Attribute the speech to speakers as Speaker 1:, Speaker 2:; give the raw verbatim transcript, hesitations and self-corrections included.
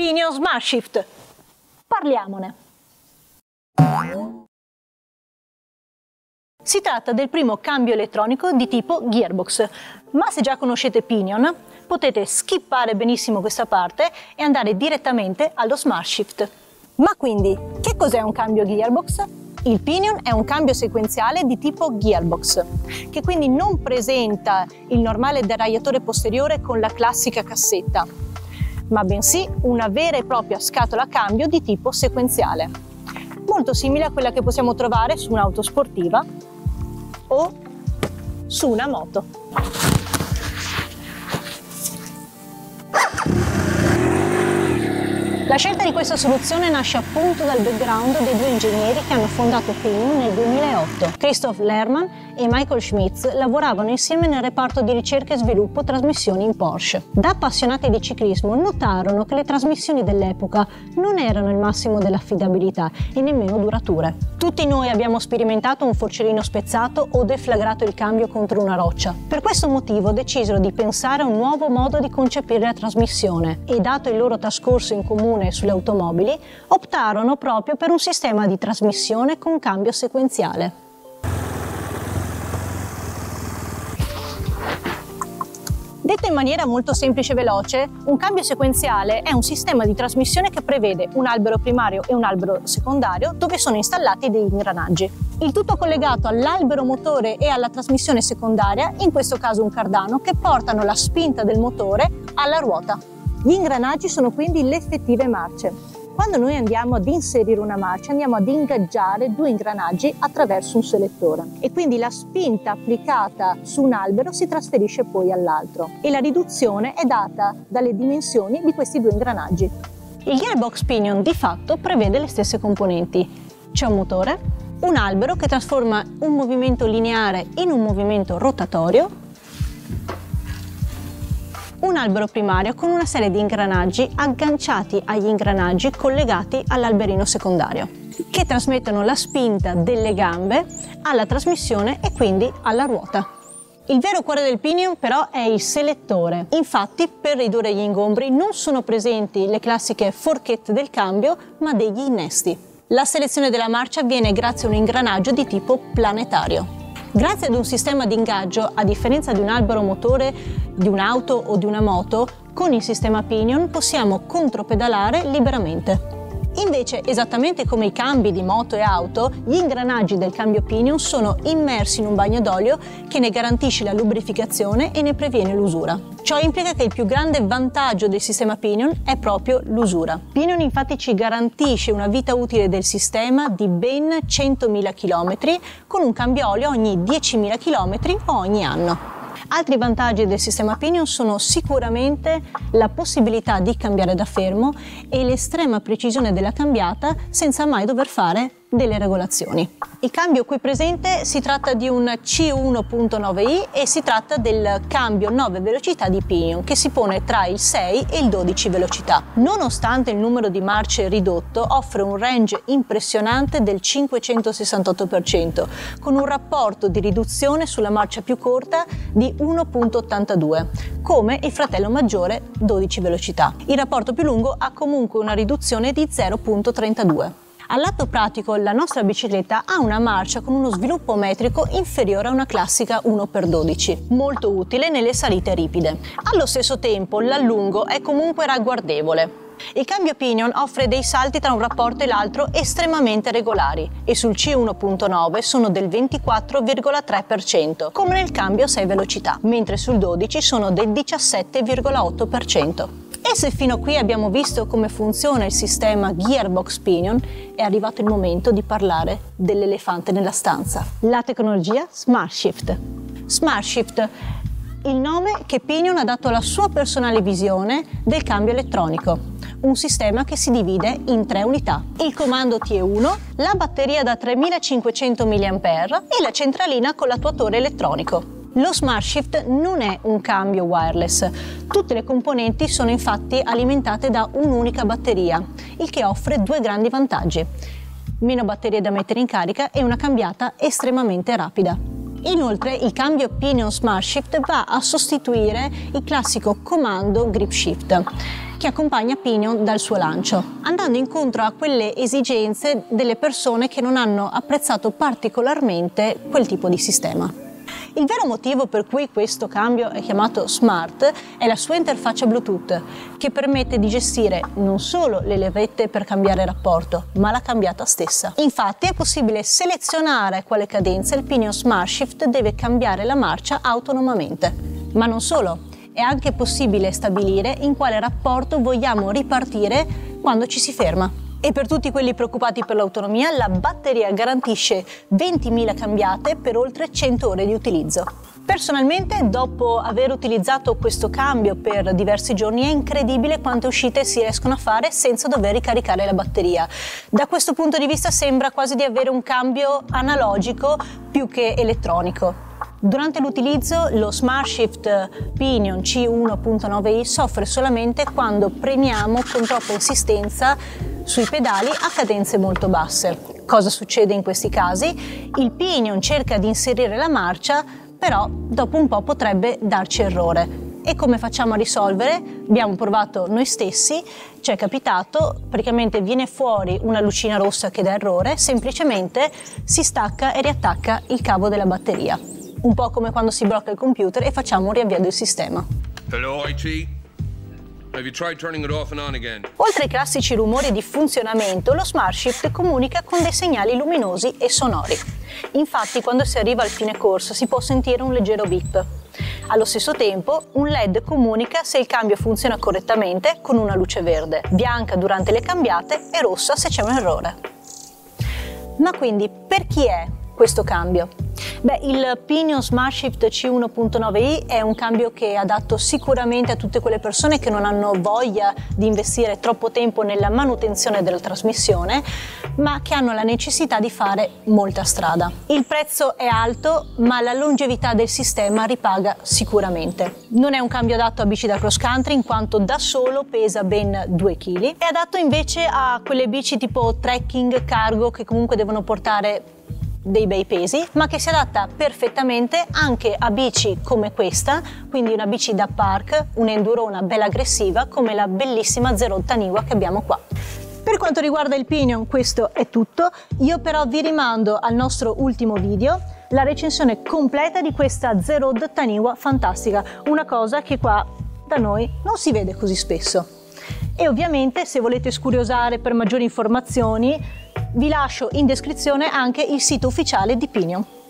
Speaker 1: Pinion Smart Shift. Parliamone. Si tratta del primo cambio elettronico di tipo gearbox, ma se già conoscete Pinion, potete skippare benissimo questa parte e andare direttamente allo Smart Shift. Ma quindi, che cos'è un cambio gearbox? Il Pinion è un cambio sequenziale di tipo gearbox, che quindi non presenta il normale deragliatore posteriore con la classica cassetta, ma bensì una vera e propria scatola a cambio di tipo sequenziale, molto simile a quella che possiamo trovare su un'auto sportiva o su una moto. La scelta di questa soluzione nasce appunto dal background dei due ingegneri che hanno fondato Pinion nel duemilaotto. Christoph Lehrmann e Michael Schmitz lavoravano insieme nel reparto di ricerca e sviluppo trasmissioni in Porsche. Da appassionati di ciclismo notarono che le trasmissioni dell'epoca non erano il massimo dell'affidabilità e nemmeno durature. Tutti noi abbiamo sperimentato un forcellino spezzato o deflagrato il cambio contro una roccia. Per questo motivo decisero di pensare a un nuovo modo di concepire la trasmissione e, dato il loro trascorso in comune sulle automobili, optarono proprio per un sistema di trasmissione con cambio sequenziale. Detto in maniera molto semplice e veloce, un cambio sequenziale è un sistema di trasmissione che prevede un albero primario e un albero secondario dove sono installati degli ingranaggi. Il tutto collegato all'albero motore e alla trasmissione secondaria, in questo caso un cardano, che portano la spinta del motore alla ruota. Gli ingranaggi sono quindi le effettive marce. Quando noi andiamo ad inserire una marcia, andiamo ad ingaggiare due ingranaggi attraverso un selettore e quindi la spinta applicata su un albero si trasferisce poi all'altro e la riduzione è data dalle dimensioni di questi due ingranaggi. Il gearbox Pinion di fatto prevede le stesse componenti. C'è un motore, un albero che trasforma un movimento lineare in un movimento rotatorio, un albero primario con una serie di ingranaggi agganciati agli ingranaggi collegati all'alberino secondario, che trasmettono la spinta delle gambe alla trasmissione e quindi alla ruota. Il vero cuore del Pinion però è il selettore. Infatti, per ridurre gli ingombri non sono presenti le classiche forchette del cambio, ma degli innesti. La selezione della marcia avviene grazie a un ingranaggio di tipo planetario. Grazie ad un sistema di ingaggio, a differenza di un albero motore di un'auto o di una moto, con il sistema Pinion possiamo contropedalare liberamente. Invece, esattamente come i cambi di moto e auto, gli ingranaggi del cambio Pinion sono immersi in un bagno d'olio che ne garantisce la lubrificazione e ne previene l'usura. Ciò implica che il più grande vantaggio del sistema Pinion è proprio l'usura. Pinion infatti ci garantisce una vita utile del sistema di ben centomila chilometri con un cambio olio ogni diecimila chilometri o ogni anno. Altri vantaggi del sistema Pinion sono sicuramente la possibilità di cambiare da fermo e l'estrema precisione della cambiata senza mai dover fare delle regolazioni. Il cambio qui presente si tratta di un C uno punto nove i e si tratta del cambio nove velocità di Pinion che si pone tra il sei e il dodici velocità. Nonostante il numero di marce ridotto, offre un range impressionante del cinquecentosessantotto per cento con un rapporto di riduzione sulla marcia più corta di uno virgola ottantadue, come il fratello maggiore dodici velocità. Il rapporto più lungo ha comunque una riduzione di zero virgola trentadue. All'atto pratico la nostra bicicletta ha una marcia con uno sviluppo metrico inferiore a una classica uno per dodici, molto utile nelle salite ripide. Allo stesso tempo l'allungo è comunque ragguardevole. Il cambio Pinion offre dei salti tra un rapporto e l'altro estremamente regolari e sul C uno punto nove sono del ventiquattro virgola tre per cento, come nel cambio a sei velocità, mentre sul dodici sono del diciassette virgola otto per cento. E se fino a qui abbiamo visto come funziona il sistema Gearbox Pinion, è arrivato il momento di parlare dell'elefante nella stanza, la tecnologia Smart Shift. Smart Shift, il nome che Pinion ha dato alla sua personale visione del cambio elettronico, un sistema che si divide in tre unità: il comando T E uno, la batteria da tremilacinquecento milliampere ora e la centralina con l'attuatore elettronico. Lo Smart Shift non è un cambio wireless, tutte le componenti sono infatti alimentate da un'unica batteria, il che offre due grandi vantaggi: meno batterie da mettere in carica e una cambiata estremamente rapida. Inoltre il cambio Pinion Smart Shift va a sostituire il classico comando Grip Shift, che accompagna Pinion dal suo lancio, andando incontro a quelle esigenze delle persone che non hanno apprezzato particolarmente quel tipo di sistema. Il vero motivo per cui questo cambio è chiamato Smart è la sua interfaccia Bluetooth, che permette di gestire non solo le levette per cambiare rapporto, ma la cambiata stessa. Infatti è possibile selezionare a quale cadenza il Pinion Smart Shift deve cambiare la marcia autonomamente. Ma non solo, è anche possibile stabilire in quale rapporto vogliamo ripartire quando ci si ferma. E per tutti quelli preoccupati per l'autonomia, la batteria garantisce ventimila cambiate per oltre cento ore di utilizzo. Personalmente, dopo aver utilizzato questo cambio per diversi giorni, è incredibile quante uscite si riescono a fare senza dover ricaricare la batteria. Da questo punto di vista sembra quasi di avere un cambio analogico più che elettronico. Durante l'utilizzo lo Smart Shift Pinion C uno punto nove i soffre solamente quando premiamo con troppa insistenza sui pedali a cadenze molto basse. Cosa succede in questi casi? Il Pinion cerca di inserire la marcia, però dopo un po' potrebbe darci errore. E come facciamo a risolvere? Abbiamo provato noi stessi, ci è capitato, praticamente viene fuori una lucina rossa che dà errore, semplicemente si stacca e riattacca il cavo della batteria. Un po' come quando si blocca il computer e facciamo un riavvio del sistema.
Speaker 2: Hello, I T. Have you tried turning it off and on again?
Speaker 1: Oltre ai classici rumori di funzionamento, lo Smart Shift comunica con dei segnali luminosi e sonori. Infatti, quando si arriva al fine corsa si può sentire un leggero beep. Allo stesso tempo, un L E D comunica se il cambio funziona correttamente con una luce verde, bianca durante le cambiate e rossa se c'è un errore. Ma quindi, per chi è questo cambio? Beh, il Pinion Smart Shift C uno punto nove i è un cambio che è adatto sicuramente a tutte quelle persone che non hanno voglia di investire troppo tempo nella manutenzione della trasmissione, ma che hanno la necessità di fare molta strada. Il prezzo è alto, ma la longevità del sistema ripaga sicuramente. Non è un cambio adatto a bici da cross country, in quanto da solo pesa ben due chili. È adatto invece a quelle bici tipo trekking, cargo, che comunque devono portare dei bei pesi, ma che si adatta perfettamente anche a bici come questa, quindi una bici da park, un'endurona bella aggressiva come la bellissima Zero Road Taniwa che abbiamo qua. Per quanto riguarda il Pinion questo è tutto, io però vi rimando al nostro ultimo video, la recensione completa di questa Zero Road Taniwa fantastica, una cosa che qua da noi non si vede così spesso. E ovviamente se volete scuriosare per maggiori informazioni vi lascio in descrizione anche il sito ufficiale di Pinion.